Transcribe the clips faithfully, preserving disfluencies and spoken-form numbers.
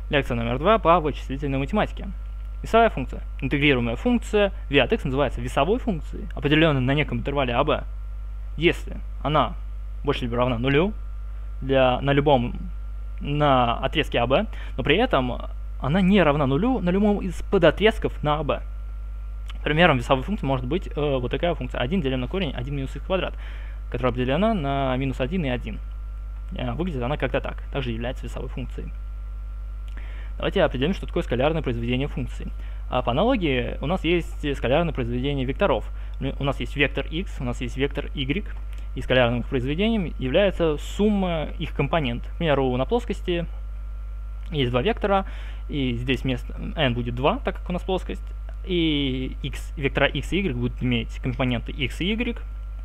Лекция номер два по вычислительной математике. Весовая функция. Интегрируемая функция v от x называется весовой функцией, определенной на неком интервале а бэ, если она больше либо равна нулю для, на любом на отрезке а бэ, но при этом она не равна нулю на любом из подотрезков на а бэ. Примером весовой функции может быть э, вот такая функция один делим на корень один минус х квадрат, которая определена на минус один и один. Э, выглядит она как-то так, также является весовой функцией. Давайте определим, что такое скалярное произведение функций. А по аналогии у нас есть скалярное произведение векторов. У нас есть вектор x, у нас есть вектор y, и скалярным их произведением является сумма их компонентов. К примеру, на плоскости есть два вектора, и здесь вместо n будет два, так как у нас плоскость, и x, вектора x и y будут иметь компоненты x и y,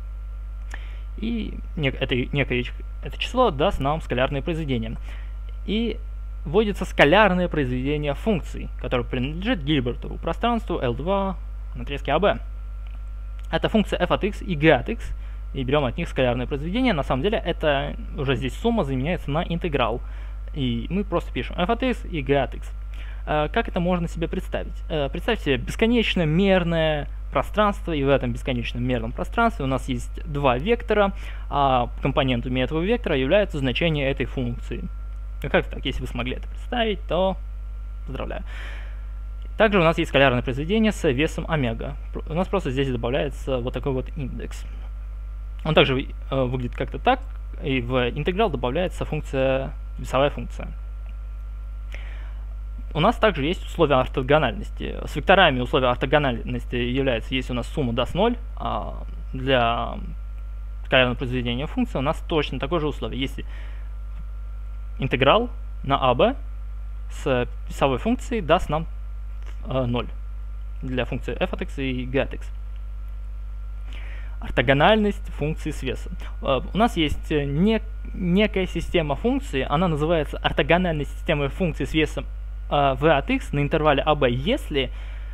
и нек это, некое это число даст нам скалярное произведение. И вводится скалярное произведение функций, которое принадлежит Гильбертову пространству эл два на отрезке а бэ. Это функция f от x и g от x, и берем от них скалярное произведение. На самом деле это уже здесь сумма заменяется на интеграл, и мы просто пишем f от x и g от x. Как это можно себе представить? Представьте себе бесконечно мерное пространство, и в этом бесконечном мерном пространстве у нас есть два вектора, а компонентами этого вектора является значение этой функции. Как так? Если вы смогли это представить, то поздравляю. Также у нас есть скалярное произведение с весом омега. У нас просто здесь добавляется вот такой вот индекс. Он также э, выглядит как-то так, и в интеграл добавляется функция, весовая функция. У нас также есть условия ортогональности. С векторами условия ортогональности является, если у нас сумма даст ноль, а для скалярного произведения функции у нас точно такое же условие. Если интеграл на а бэ с весовой функцией даст нам э, ноль для функции f от x и g от x. Ортогональность функции с весом. Э, у нас есть не, некая система функций, она называется ортогональной системой функций с весом э, v от x на интервале а бэ, если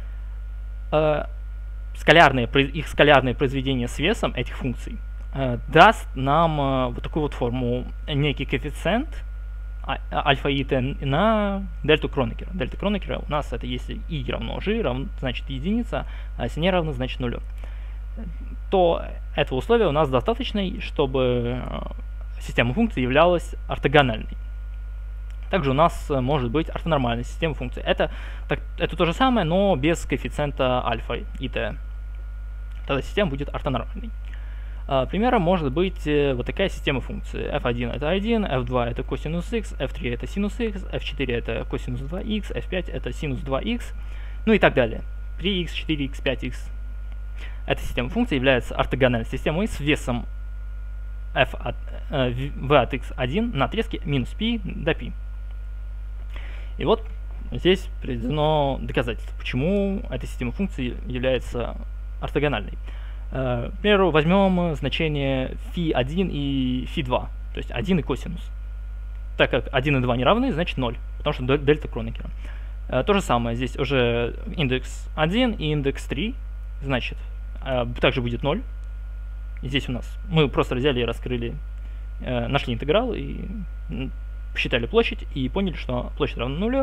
э, скалярные, их скалярное произведение с весом этих функций э, даст нам э, вот такую вот форму, некий коэффициент альфа и t на дельту Кронекера. Дельта Кронекера у нас это если и равно g, равно, значит единица, а если не равно, значит нулю. То этого условия у нас достаточно, чтобы система функций являлась ортогональной. Также у нас может быть ортонормальная система функций. Это, так, это то же самое, но без коэффициента альфа и t. Тогда система будет ортонормальной. Примером может быть вот такая система функций. эф один это один, эф два это косинус x, эф три это синус x, эф четыре это косинус два икс, эф пять это синус два икс, ну и так далее. три икс, четыре икс, пять икс. Эта система функций является ортогональной системой с весом f от, э, v от x один на отрезке минус π до π. И вот здесь приведено доказательство, почему эта система функций является ортогональной. К примеру, возьмем значение φ один и φ два, то есть один и косинус. Так как один и два не равны, значит ноль, потому что дельта Кронекера. То же самое, здесь уже индекс один и индекс три, значит, также будет ноль. И здесь у нас, мы просто взяли и раскрыли, нашли интеграл и посчитали площадь и поняли, что площадь равна нулю.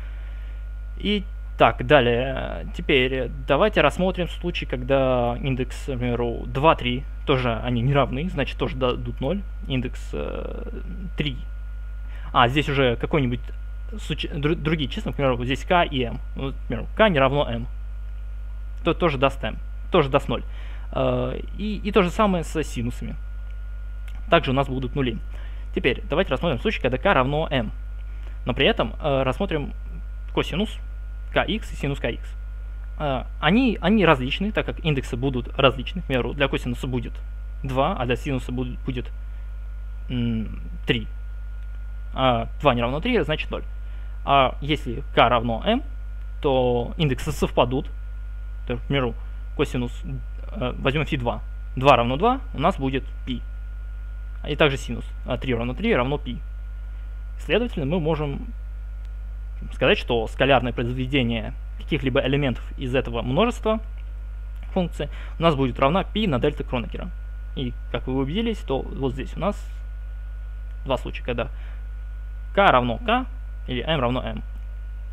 И так, далее, теперь давайте рассмотрим случай, когда индекс, например, два, три, тоже они не равны, значит тоже дадут ноль, индекс э, три. А, здесь уже какой-нибудь другие числа, например, здесь k и m. Ну, например, k не равно m, то тоже даст m, тоже даст ноль. Э, и, и то же самое с синусами. Также у нас будут нули. Теперь давайте рассмотрим случай, когда k равно m, но при этом э, рассмотрим косинус kx и синус kx. Uh, они, они различны, так как индексы будут различны. К примеру, для косинуса будет два, а для синуса будет, будет три. Uh, два не равно три, значит ноль. А если k равно m, то индексы совпадут. То, к примеру, косинус, uh, возьмем φ два. два равно два, у нас будет π. И также синус. Uh, три равно три равно π. Следовательно, мы можем сказать, что скалярное произведение каких-либо элементов из этого множества функций у нас будет равна π на дельта Кронекера. И, как вы убедились, то вот здесь у нас два случая, когда k равно k или m равно m.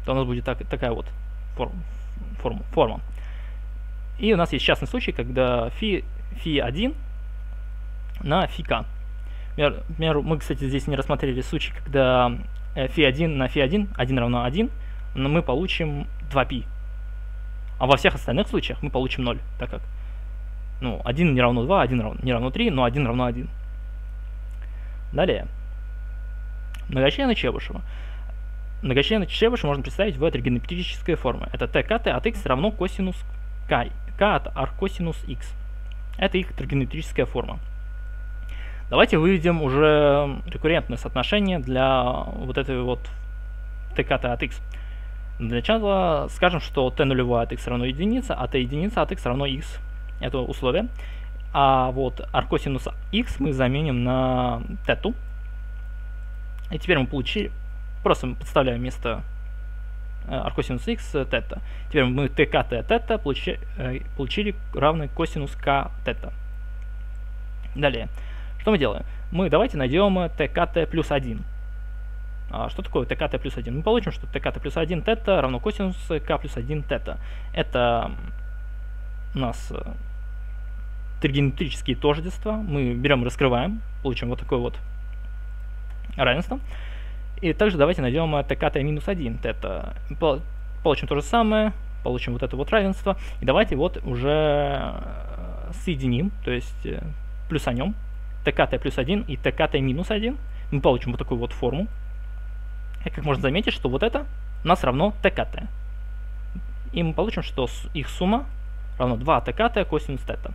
то у нас будет так, такая вот форм, форма, форма. И у нас есть частный случай, когда фи, фи один на фи к. Например, мы, кстати, здесь не рассмотрели случай, когда фи один на фи один, один равно один, но мы получим два пи. А во всех остальных случаях мы получим ноль, так как ну, один не равно два, один равно, не равно три, но один равно один. Далее. Многочлены Чебышева. Многочлены Чебышева можно представить в тригонометрической форме. Это ткт от x равно косинус k, k от аркосинус x. Это их тригонометрическая форма. Давайте выведем уже рекуррентное соотношение для вот этой вот ткт от x. Для начала скажем, что t нулевое от x равно единица, а t единица от x равно x. Это условие. А вот аркосинус x мы заменим на тету. И теперь мы получили, просто подставляем вместо аркосинус x тета. Теперь мы ткт тета получи, получили равный косинус k тета. Далее. Что мы делаем? Мы давайте найдем ткт плюс один. А что такое ткт плюс один? Мы получим, что ткт плюс один тета равно косинус k плюс один тета. Это у нас тригонометрические тождества. Мы берем, раскрываем, получим вот такое вот равенство. И также давайте найдем ткт минус один тета. Получим то же самое, получим вот это вот равенство. И давайте вот уже соединим, то есть плюсанем ткт плюс один и ткт минус один. Мы получим вот такую вот форму. И как можно заметить, что вот это у нас равно ткт. И мы получим, что их сумма равно два ткт косинус тета.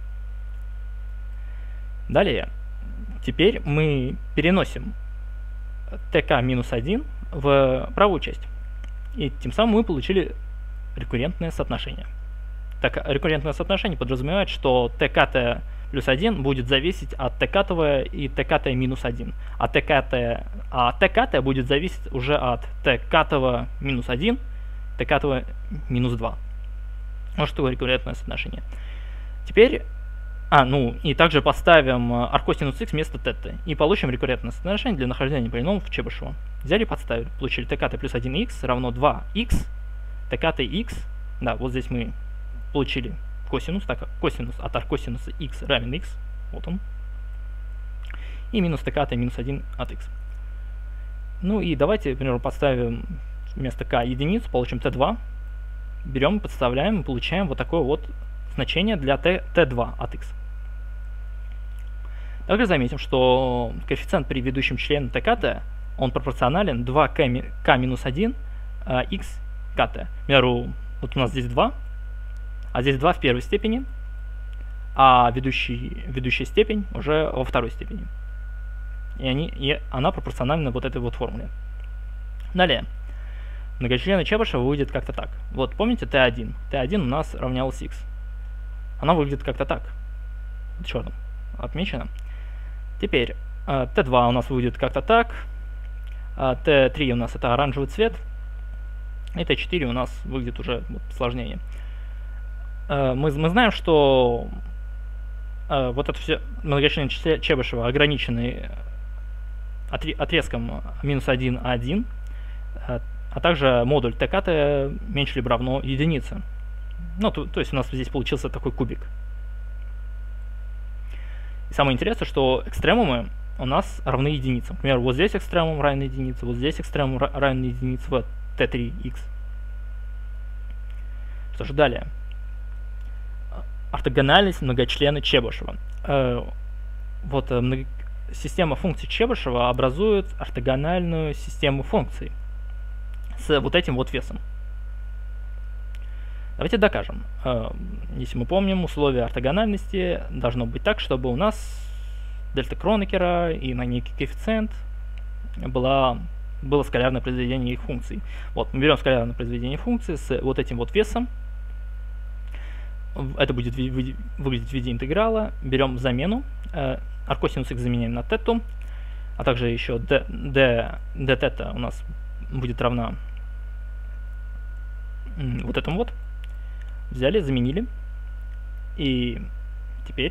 Далее. Теперь мы переносим тк минус один в правую часть. И тем самым мы получили рекуррентное соотношение. Так, рекуррентное соотношение подразумевает, что ткт плюс один будет зависеть от ткт и ткт минус один. А ткт, а ткт будет зависеть уже от ткт минус один, ткт минус два. Вот что такое рекуррентное соотношение. Теперь, а, ну, и также поставим аркосинус x вместо тета. И получим рекуррентное соотношение для нахождения полиномов Чебышева. Взяли и подставили. Получили ткт плюс один х равно два х, ткт x, да, вот здесь мы получили косинус, так как косинус от аркосинуса x равен x, вот он, и минус ткт минус один от x. Ну и давайте, например, подставим вместо k единицу, получим тэ два, берем, подставляем и получаем вот такое вот значение для t, тэ два от x. Также заметим, что коэффициент при ведущем члене ткт, он пропорционален два к минус один x кт. К примеру, вот у нас здесь два, а здесь два в первой степени, а ведущий, ведущая степень уже во второй степени. И, они, и она пропорциональна вот этой вот формуле. Далее. Многочлены Чебышева выглядит как-то так. Вот помните тэ один? тэ один у нас равнялась x. Она выглядит как-то так. Черным отмечено. Теперь тэ два у нас выглядит как-то так. тэ три у нас это оранжевый цвет. И тэ четыре у нас выглядит уже вот, сложнее. Мы, мы знаем, что э, вот это все многочлены Чебышева ограничены отрезком минус один, один, а, а также модуль ткт меньше либо равно единице. Ну, то, то есть у нас здесь получился такой кубик. И самое интересное, что экстремумы у нас равны единицам. Например, вот здесь экстремум равен единице, вот здесь экстремум равен единице, вот тэ три икс. Что же далее? Ортогональность многочлена Чебышева. Э, вот э, много... система функций Чебышева образует ортогональную систему функций с вот этим вот весом. Давайте докажем. Э, если мы помним, условие ортогональности должно быть так, чтобы у нас дельта Кронекера и на некий коэффициент была, было скалярное произведение их функций. Вот, мы берем скалярное произведение функции с вот этим вот весом. Это будет выглядеть в виде интеграла. Берем замену. Э, аркосинус x заменяем на тету. А также еще d, d, d тета у нас будет равна вот этому вот. Взяли, заменили. И теперь,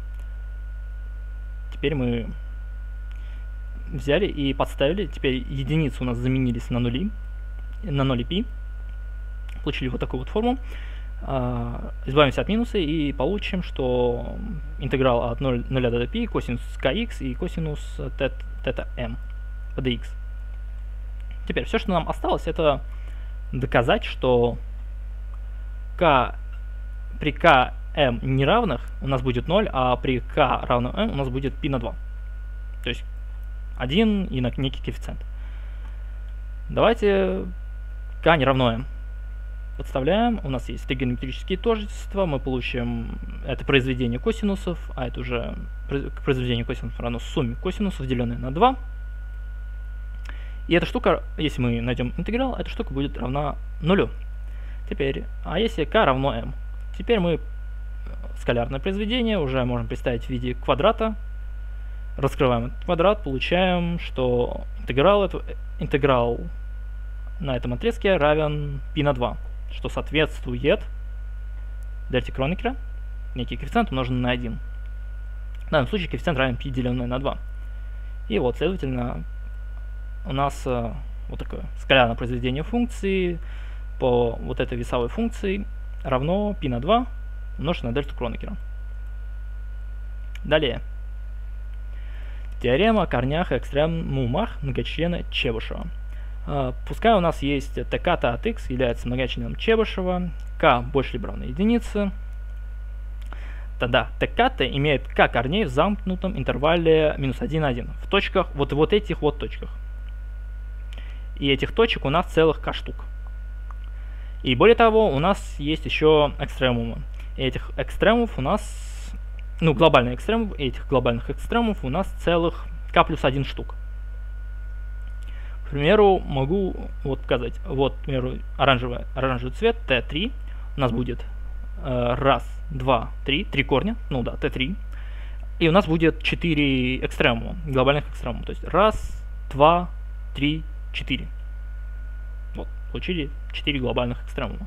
теперь мы взяли и подставили. Теперь единицы у нас заменились на нули. на ноль и пи. Получили вот такую вот форму. Uh, избавимся от минуса и получим, что интеграл от нуля до π, косинус kx и косинус θ m по dx. Теперь все, что нам осталось, это доказать, что k, при km неравных у нас будет ноль, а при k равно m у нас будет π на два. То есть один и на некий коэффициент. Давайте k не равно m. Подставляем, у нас есть тригонометрические тождества, мы получим это произведение косинусов, а это уже произведение косинусов равно сумме косинусов, деленное на два. И эта штука, если мы найдем интеграл, эта штука будет равна нулю. Теперь, а если k равно m? Теперь мы скалярное произведение уже можем представить в виде квадрата. Раскрываем этот квадрат, получаем, что интеграл, это, интеграл на этом отрезке равен π на два. Что соответствует дельте Кронекера, некий коэффициент умноженный на один. В данном случае коэффициент равен π деленное на два. И вот, следовательно, у нас э, вот такое скалярное произведение функции по вот этой весовой функции равно π на два умноженное на дельту Кронекера. Далее. Теорема о корнях и экстремумах многочлена Чебышева. Uh, пускай у нас есть ткт от x является многочленом Чебышева, k больше либо равно единице, тогда ткт имеет k корней в замкнутом интервале минус один, один, в точках, вот, вот этих вот точках. И этих точек у нас целых k штук. И более того, у нас есть еще экстремумы. И этих экстремумов у нас, ну, глобальных экстремумов, и этих глобальных экстремумов у нас целых k плюс один штук. К примеру, могу вот показать, вот, к примеру, оранжевый, оранжевый цвет, тэ три, у нас будет э, раз, два, три, три корня, ну да, тэ три, и у нас будет четыре экстремума, глобальных экстремума, то есть раз, два, три, четыре. Вот, получили четыре глобальных экстремума.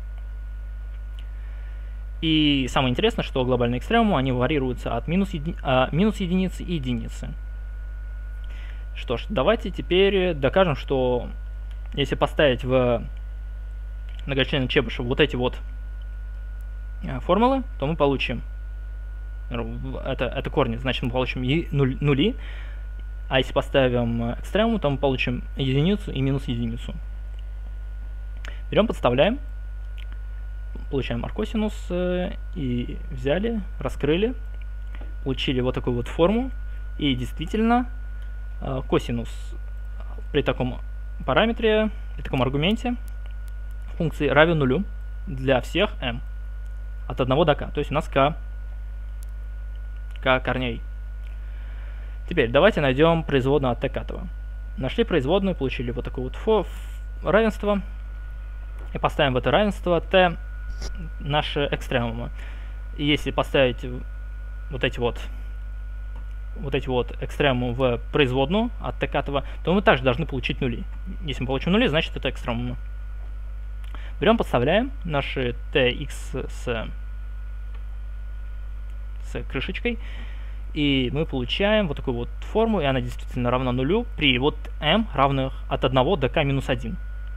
И самое интересное, что глобальные экстремумы, они варьируются от минус, еди... а, минус единицы и единицы. Что ж, давайте теперь докажем, что если поставить в многочлен Чебышева вот эти вот формулы, то мы получим, это, это корни, значит мы получим нуль, нули, а если поставим экстремум, то мы получим единицу и минус единицу. Берем, подставляем, получаем аркосинус, и взяли, раскрыли, получили вот такую вот форму, и действительно косинус при таком параметре, при таком аргументе функции равен нулю для всех m от одного до k. То есть у нас k, k корней. Теперь давайте найдем производную от ткт. Нашли производную, получили вот такое вот равенство. И поставим в это равенство t наши экстремумы. И если поставить вот эти вот вот эти вот экстремумы в производную от ткт, то мы также должны получить нули. Если мы получим нули, значит это экстремумы. Берем, подставляем наши tx с, с крышечкой, и мы получаем вот такую вот форму, и она действительно равна нулю при вот m равных от одного до k минус один.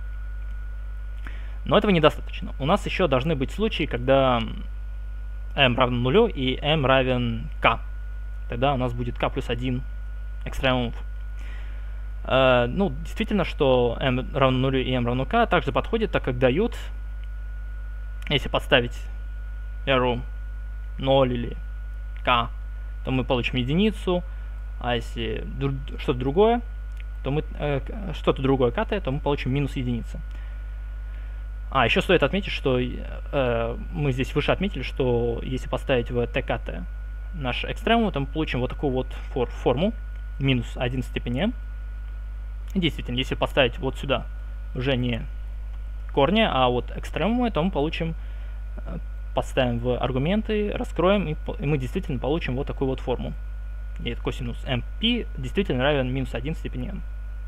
Но этого недостаточно. У нас еще должны быть случаи, когда m равен нулю и m равен k. Тогда у нас будет k плюс один экстремумов. Uh, ну, действительно, что m равно нулю и m равно k также подходит, так как дают, если подставить error ноль или k, то мы получим единицу, а если что-то другое, то мы э, что-то другое kt, то мы получим минус единицы. А, еще стоит отметить, что э, мы здесь выше отметили, что если поставить в ткт наш экстремум, то мы получим вот такую вот фор форму, минус один в степени m. И действительно, если поставить вот сюда уже не корни, а вот экстремумы, то мы получим, подставим в аргументы, раскроем, и, и мы действительно получим вот такую вот форму. И это косинус mp действительно равен минус один в степени m.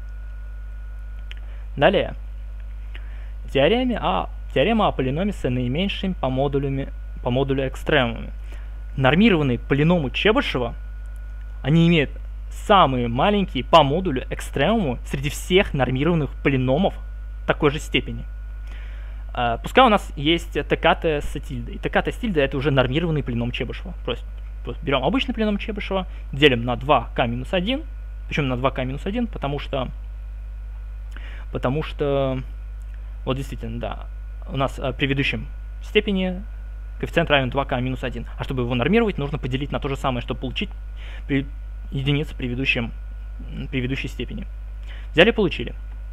Далее. Теорема о, теорема о полиноме с наименьшими по, модулями, по модулю экстремумами. Нормированные полиномы Чебышева, они имеют самые маленькие по модулю экстремумы среди всех нормированных полиномов такой же степени. Uh, пускай у нас есть ТКТ с тильдой. ТКТ с тильдой — это уже нормированный полином Чебышева. Просто, просто берем обычный полином Чебышева, делим на два ка минус один, причем на два ка минус один, потому что, потому что, вот действительно, да, у нас uh, при ведущем степени коэффициент равен два ка минус один. А чтобы его нормировать, нужно поделить на то же самое, чтобы получить при единице при, ведущем, при ведущей степени. Взяли, получили.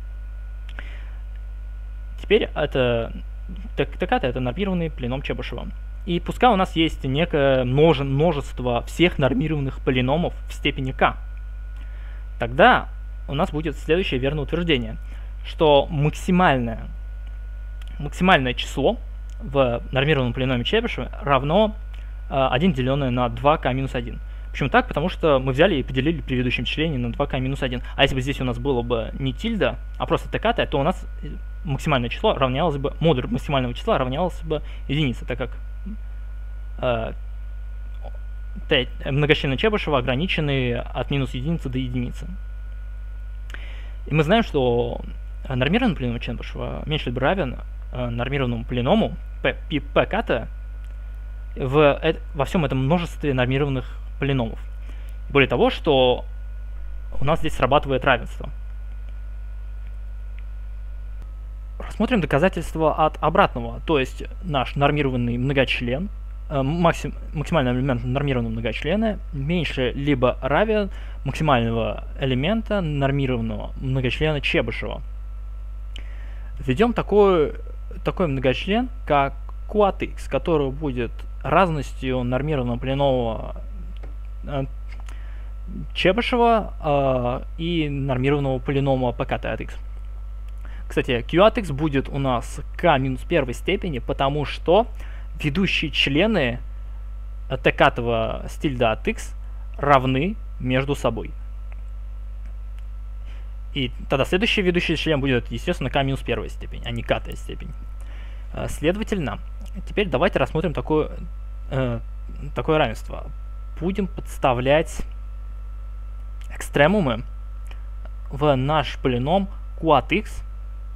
Теперь это ТКТ — это нормированный полином Чебышева. И пускай у нас есть некое множе, множество всех нормированных полиномов в степени k, тогда у нас будет следующее верное утверждение, что максимальное, максимальное число в нормированном полиноме Чебышева равно э, один деленное на два ка минус один. Почему так? Потому что мы взяли и поделили при ведущем члене на два ка минус один. А если бы здесь у нас было бы не тильда, а просто ТКТ, то у нас максимальное число равнялось бы, модуль максимального числа равнялся бы единице, так как э, т, многочлены Чебышева ограничены от минус единицы до единицы. И мы знаем, что нормированный полином Чебышева меньше либо равен э, нормированному полиному ПКТ в, э, во всем этом множестве нормированных полиномов. Более того, что у нас здесь срабатывает равенство. Рассмотрим доказательство от обратного, то есть наш нормированный многочлен, э, максим, максимальный элемент нормированного многочлена меньше либо равен максимального элемента нормированного многочлена Чебышева. Введем такой, такой многочлен, как q от x, который будет разностью нормированного полиномова э, Чебышева э, и нормированного полинома ПКТ от x. Кстати, q от x будет у нас k минус первой степени, потому что ведущие члены ткатого с тильда от x равны между собой. И тогда следующий ведущий член будет, естественно, k минус первая степень, а не k-тая степень. Следовательно, теперь давайте рассмотрим такое, э, такое равенство. Будем подставлять экстремумы в наш полином q от x.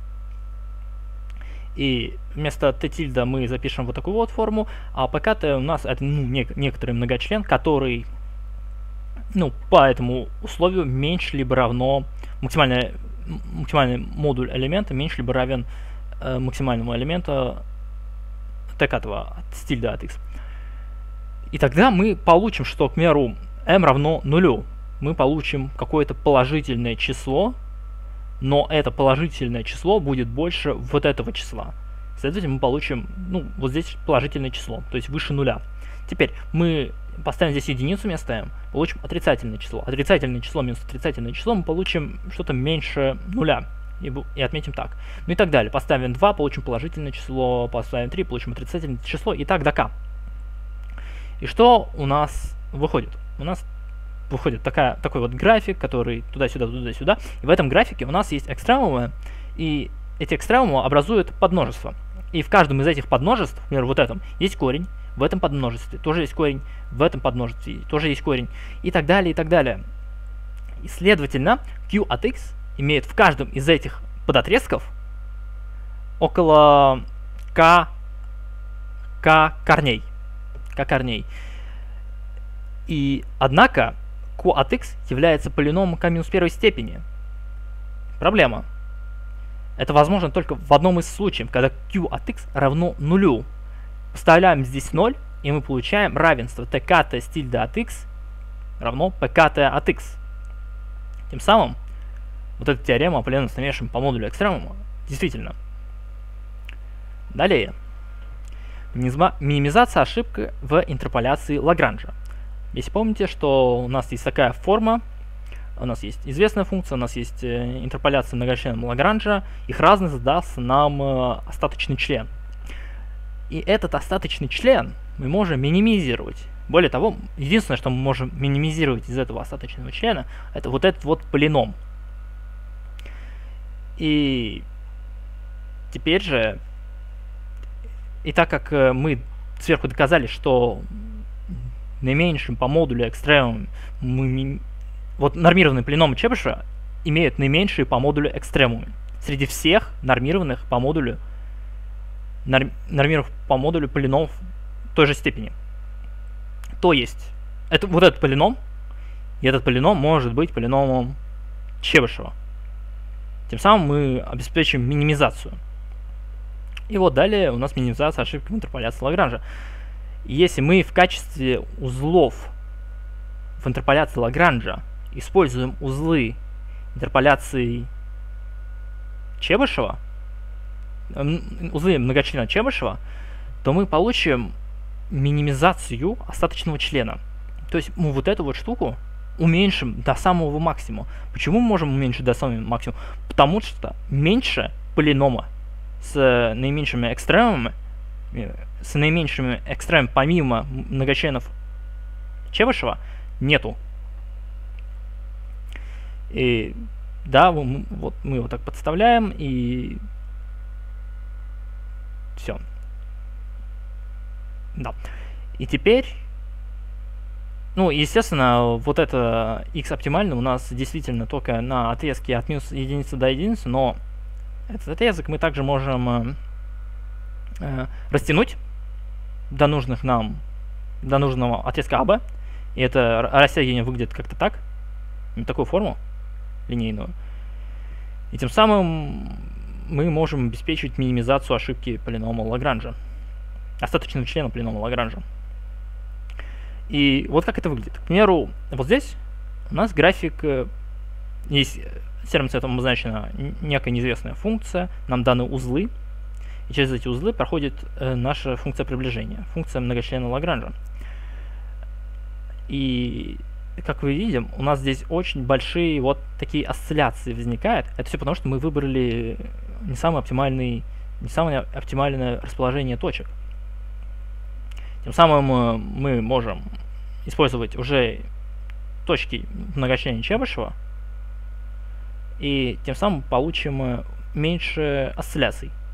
И вместо t тильда мы запишем вот такую вот форму, а ПКТ у нас это ну, не, некоторый многочлен, который ну, по этому условию меньше либо равно максимальный, максимальный модуль элемента меньше либо равен э, максимальному элементу ткатого с тильда от x. И тогда мы получим, что, к примеру, m равно нулю. Мы получим какое-то положительное число, но это положительное число будет больше вот этого числа. Следовательно, мы получим, ну, вот здесь положительное число, то есть выше нуля. Теперь мы поставим здесь единицу вместо m, получим отрицательное число. Отрицательное число минус отрицательное число мы получим что-то меньше нуля. И, и отметим так. Ну и так далее. Поставим два, получим положительное число, поставим три, получим отрицательное число, и так до k. И что у нас выходит? У нас выходит такая, такой вот график, который туда-сюда, туда-сюда. И в этом графике у нас есть экстремумы, и эти экстремумы образуют подмножество. И в каждом из этих подмножеств, например, вот этом, есть корень, в этом подмножестве тоже есть корень, в этом подмножестве тоже есть корень, и так далее, и так далее. И, следовательно, q от x имеет в каждом из этих подотрезков около k, k корней. K корней. И, однако, q от x является полиномом k минус первой степени. Проблема. Это возможно только в одном из случаев, когда q от x равно нулю. Вставляем здесь ноль, и мы получаем равенство ткт с тильда от x равно pkt от x. Тем самым, вот эта теорема о полиномном намешивании по модулю экстремума действительно. Далее. Минимизация ошибки в интерполяции Лагранжа. Если помните, что у нас есть такая форма, у нас есть известная функция, у нас есть интерполяция многочленов Лагранжа, их разность даст нам остаточный член. И этот остаточный член мы можем минимизировать. Более того, единственное, что мы можем минимизировать из этого остаточного члена, это вот этот вот полином. И теперь же, и так как мы сверху доказали, что наименьшим по модулю экстремум мы, вот нормированные полиномы Чебышева имеют наименьшие по модулю экстремумы. среди всех нормированных по модулю норм, нормированных по модулю полиномов той же степени. То есть, это, вот этот полином, и этот полином может быть полиномом Чебышева. Тем самым мы обеспечим минимизацию. И вот далее у нас минимизация ошибки в интерполяции Лагранжа. Если мы в качестве узлов в интерполяции Лагранжа используем узлы интерполяции Чебышева, узлы многочлена Чебышева, то мы получим минимизацию остаточного члена. То есть мы вот эту вот штуку уменьшим до самого максимума. Почему мы можем уменьшить до самого максимума? Потому что меньше полинома с наименьшими экстремумами, с наименьшими экстремумами помимо многочленов Чебышева нету. И да, мы, вот мы его так подставляем, и все. Да. И теперь, ну, естественно, вот это x оптимально у нас действительно только на отрезке от минус единицы до единицы, но этот отрезок мы также можем э, э, растянуть до нужных нам, до нужного отрезка АБ. И это растягивание выглядит как-то так, такую форму линейную. И тем самым мы можем обеспечить минимизацию ошибки полинома Лагранжа, остаточного члена полинома Лагранжа. И вот как это выглядит. К примеру, вот здесь у нас график, есть серым цветом обозначена некая неизвестная функция, нам даны узлы, и через эти узлы проходит э, наша функция приближения, функция многочлена Лагранжа. И как вы видим, у нас здесь очень большие вот такие осцилляции возникают. Это все потому, что мы выбрали не самый оптимальный, не самое оптимальное расположение точек. Тем самым мы можем использовать уже точки многочлена Чебышева, и тем самым получим меньше осцилляций.